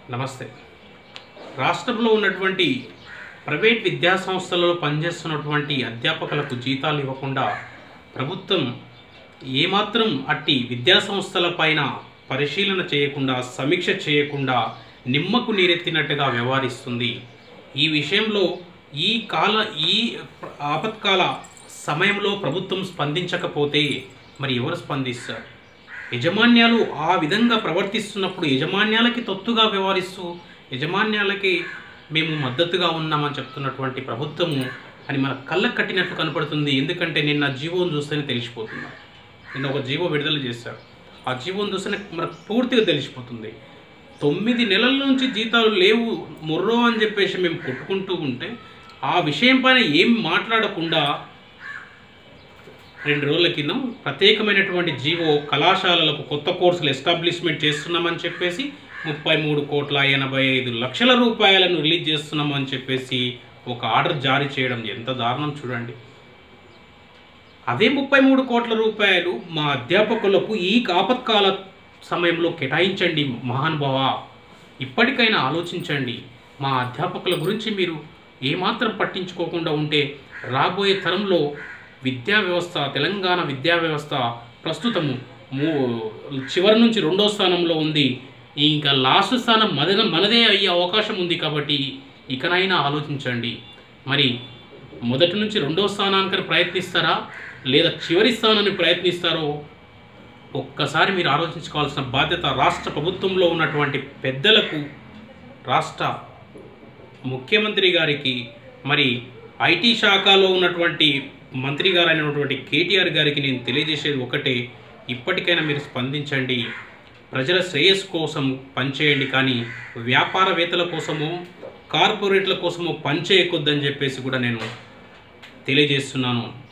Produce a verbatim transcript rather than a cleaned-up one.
నమస్తే. రాష్ట్రంలో ఉన్నటువంటి ప్రైవేట్ విద్యా సంస్థలలో పనిచేస్తున్నటువంటి అధ్యాపకులకు జీతాలు ఇవ్వకుండా ప్రభుత్వం ఏమాత్రం అట్టి విద్యా సంస్థలపైన పరిశీలన చేయకుండా, సమీక్ష చేయకుండా నిమ్మకు నీరెత్తినట్టుగా వ్యవహరిస్తుంది. ఈ విషయంలో ఈ కాల ఈ ఆపత్కాల సమయంలో ప్రభుత్వం స్పందించకపోతే మరి ఎవరు స్పందిస్తారు? యజమాన్యాలు ఆ విధంగా ప్రవర్తిస్తున్నప్పుడు యజమాన్యాలకి తొత్తుగా వ్యవహరిస్తూ యజమాన్యాలకి మేము మద్దతుగా ఉన్నామని చెప్తున్నటువంటి ప్రభుత్వము అని మన కళ్ళకు కట్టినట్టు కనపడుతుంది. ఎందుకంటే నిన్న జీవోను చూస్తేనే తెలిసిపోతుంది. నిన్న ఒక జీవో విడుదల చేశారు. ఆ జీవోను చూస్తేనే మనకు పూర్తిగా తెలిసిపోతుంది. తొమ్మిది నెలల నుంచి జీతాలు లేవు మొర్రో అని చెప్పేసి మేము కొట్టుకుంటూ ఉంటే ఆ విషయం పైన ఏం మాట్లాడకుండా రెండు రోజుల కింద ప్రత్యేకమైనటువంటి జీవో కళాశాలలకు కొత్త కోర్సులు ఎస్టాబ్లిష్మెంట్ చేస్తున్నామని చెప్పేసి ముప్పై మూడు కోట్ల ఎనభై ఐదు లక్షల రూపాయలను రిలీజ్ చేస్తున్నామని చెప్పేసి ఒక ఆర్డర్ జారీ చేయడం ఎంత దారుణం చూడండి. అదే ముప్పై మూడు కోట్ల రూపాయలు మా అధ్యాపకులకు ఈ ఆపత్కాల సమయంలో కేటాయించండి మహానుభావ. ఇప్పటికైనా ఆలోచించండి. మా అధ్యాపకుల గురించి మీరు ఏమాత్రం పట్టించుకోకుండా ఉంటే రాబోయే తరంలో విద్యా వ్యవస్థ, తెలంగాణ విద్యా వ్యవస్థ ప్రస్తుతము మూ చివరి నుంచి రెండో స్థానంలో ఉంది. ఇంకా లాస్ట్ స్థానం మనద మనదే అయ్యే అవకాశం ఉంది. కాబట్టి ఇకనైనా ఆలోచించండి. మరి మొదటి నుంచి రెండో స్థానానికి ప్రయత్నిస్తారా లేదా చివరి స్థానాన్ని ప్రయత్నిస్తారో ఒక్కసారి మీరు ఆలోచించుకోవాల్సిన బాధ్యత రాష్ట్ర ప్రభుత్వంలో ఉన్నటువంటి పెద్దలకు, రాష్ట్ర ముఖ్యమంత్రి గారికి, మరి ఐటీ శాఖలో ఉన్నటువంటి మంత్రి గారు అయినటువంటి కేటీఆర్ గారికి నేను తెలియజేసేది ఒకటే, ఇప్పటికైనా మీరు స్పందించండి. ప్రజల శ్రేయస్సు కోసం పనిచేయండి, కానీ వ్యాపారవేత్తల కోసమో కార్పొరేట్ల కోసమో పనిచేయకొద్దని చెప్పేసి కూడా నేను తెలియజేస్తున్నాను.